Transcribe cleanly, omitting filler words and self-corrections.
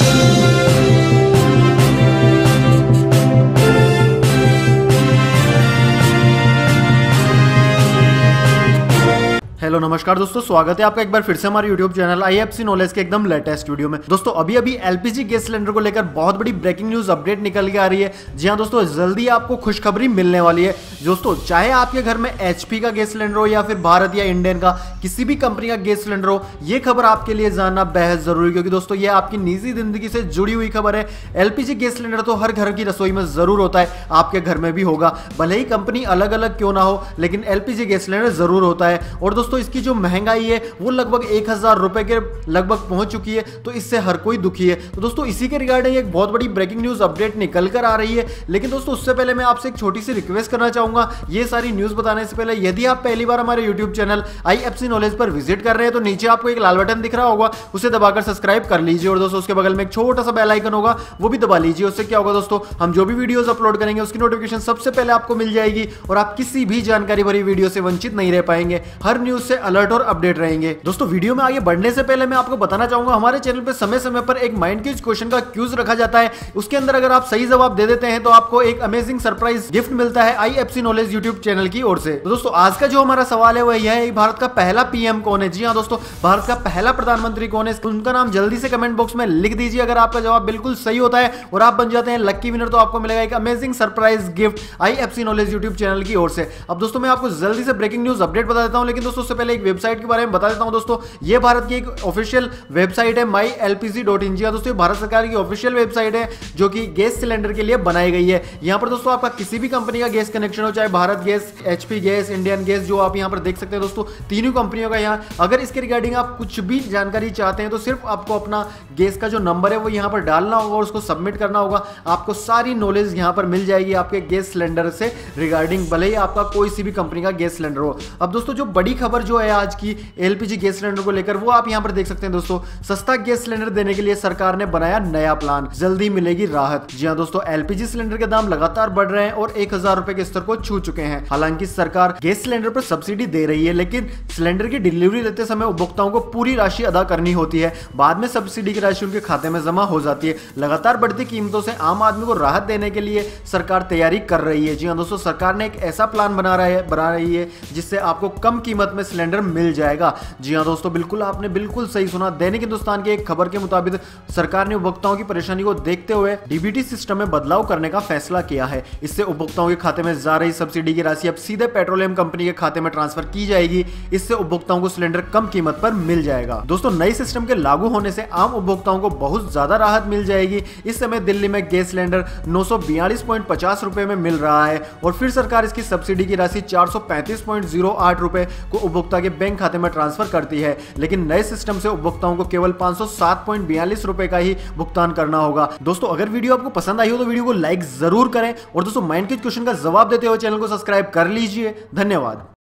Hello नमस्कार दोस्तों, स्वागत है आपका एक बार फिर से हमारे YouTube चैनल IFC नॉलेज के एकदम लेटेस्ट वीडियो में। दोस्तों अभी LPG गैस सिलेंडर को लेकर बहुत बड़ी ब्रेकिंग न्यूज अपडेट निकल के आ रही है। जी हाँ दोस्तों, जल्दी आपको खुशखबरी मिलने वाली है। दोस्तों चाहे आपके घर में HP का गैस सिलेंडर हो या फिर भारत या इंडियन का किसी भी कंपनी का गैस सिलेंडर हो, ये खबर आपके लिए जानना बेहद जरूरी, क्योंकि दोस्तों ये आपकी निजी जिंदगी से जुड़ी हुई खबर है। LPG गैस सिलेंडर तो हर घर की रसोई में जरूर होता है, आपके घर में भी होगा, भले ही कंपनी अलग अलग क्यों ना हो, लेकिन LPG गैस सिलेंडर जरूर होता है। और दोस्तों इसकी जो महंगाई है वो लगभग 1000 रुपए के लगभग पहुंच चुकी है, तो इससे हर कोई दुखी है। तो दोस्तों इसी के रिगार्डिंग एक बहुत बड़ी ब्रेकिंग न्यूज अपडेट निकल कर आ रही है। लेकिन दोस्तों उससे पहले मैं आपसे एक छोटी सी रिक्वेस्ट करना चाहूंगा। ये सारी न्यूज बताने से पहले यदि आप पहली बार हमारे यूट्यूब चैनल IFC नॉलेज पर विजिट कर रहे हैं तो नीचे आपको एक लाल बटन दिख रहा होगा, उसे दबाकर सब्सक्राइब कर लीजिए। और दोस्तों उसके बगल में एक छोटा सा बेल आइकन होगा, वो भी दबा लीजिए। उससे क्या होगा दोस्तों, हम जो भी वीडियोस अपलोड करेंगे उसकी नोटिफिकेशन सबसे पहले आपको मिल जाएगी और आप किसी भी जानकारी भरी वीडियो से वंचित नहीं रह पाएंगे, हर न्यूज से अलर्ट और अपडेट रहेंगे। दोस्तों वीडियो में आगे बढ़ने से पहले मैं आपको बताना चाहूंगा, हमारे चैनल पे समय समय पर एक माइंड क्विज क्वेश्चन का क्यूज रखा जाता है। उसके अंदर अगर आप सही जवाब दे देते हैं तो आपको एक अमेजिंग सरप्राइज गिफ्ट मिलता है IFC नॉलेज यूट्यूब चैनल की ओर से। तो दोस्तों आज का जो हमारा सवाल है वह यह है, भारत का पहला PM कौन है। जी हाँ दोस्तों, भारत का पहला प्रधानमंत्री कौन है, उनका नाम जल्दी से कमेंट बॉक्स में लिख दीजिए। अगर आपका जवाब बिल्कुल सही होता है और आप बन जाते हैं लक्की विनर, तो आपको मिलेगा एक amazing surprise gift IFC knowledge YouTube channel की ओर से। अब दोस्तों मैं आपको जल्दी से ब्रेकिंग न्यूज अपडेट बता देता हूं, लेकिन दोस्तों उससे पहले एक वेबसाइट के बारे में बता देता हूं। दोस्तों ये भारत की एक ऑफिशियल वेबसाइट है mylpg.in। जी दोस्तों भारत सरकार की ऑफिशियल वेबसाइट है जो कि गैस सिलेंडर के लिए बनाई गई है। यहां पर दोस्तों आपका किसी भी कंपनी का गैस कनेक्शन हो, चाहे Bharat gas, HP gas, Indian gas, जो आप यहां पर देख सकते हैं दोस्तों, तीनों कंपनियों का यहां अगर इसके रिगार्डिंग आप कुछ भी जानकारी चाहते हैं तो सिर्फ आपको अपना गैस का जो नंबर है वो यहां पर डालना होगा और उसको सबमिट करना होगा। आपको सारी नॉलेज यहां पर मिल जाएगी आपके गैस सिलेंडर से रिगार्डिंग, भले ही आपका कोई सी भी कंपनी का गैस सिलेंडर हो। अब दोस्तों जो बड़ी खबर जो है आज की LPG गैस सिलेंडर को लेकर, वो आप यहां पर देख सकते हैं दोस्तों, सस्ता गैस सिलेंडर देने के लिए सरकार ने बनाया नया प्लान, जल्दी मिलेगी राहत। जी हां दोस्तों, LPG सिलेंडर के दाम लगातार बढ़ रहे हैं और 1000 रुपए के स्तर को छू चुके हैं। हालांकि सरकार गैस सिलेंडर पर सब्सिडी दे रही है, लेकिन सिलेंडर की डिलीवरी लेते समय उपभोक्ताओं को पूरी राशि अदा करनी होती है, बाद में सब्सिडी की राशि उनके खाते में जमा हो जाती है। लगातार बढ़ती कीमतों से आम आदमी को राहत देने के लिए सरकार तैयारी कर रही है। जी हां दोस्तों, सरकार ने एक ऐसा प्लान बना रही है जिससे आपको कम कीमत में सिलेंडर मिल जाएगा। जी हां दोस्तों, बिल्कुल आपने बिल्कुल सही सुना। दैनिक हिंदुस्तान की एक खबर के मुताबिक सरकार ने उपभोक्ताओं की परेशानी को देखते हुए DBT सिस्टम में बदलाव करने का फैसला किया है। इससे उपभोक्ताओं के खाते में जा रही सब्सिडी की राशि अब सीधे पेट्रोलियम कंपनी के खाते में ट्रांसफर की जाएगी। इससे उपभोक्ताओं को सिलेंडर कम कीमत पर मिल जाएगा। दोस्तों नई सिस्टम के लागू होने से आम उपभोक्ताओं को बहुत ज्यादा राहत मिल जाएगी। इस समय दिल्ली में गैस सिलेंडर 942.50 रुपए में मिल रहा है और फिर सरकार इसकी सब्सिडी की राशि 435.08 रुपए को उपभोक्ता के बैंक खाते में ट्रांसफर करती है। लेकिन नए सिस्टम से उपभोक्ताओं को केवल 507.42 रुपए का ही भुगतान करना होगा। दोस्तों अगर वीडियो आपको पसंद आई हो तो वीडियो को लाइक जरूर करें और दोस्तों माइंड क्विज क्वेश्चन का जवाब देते हुए चैनल को सब्सक्राइब कर लीजिए। धन्यवाद।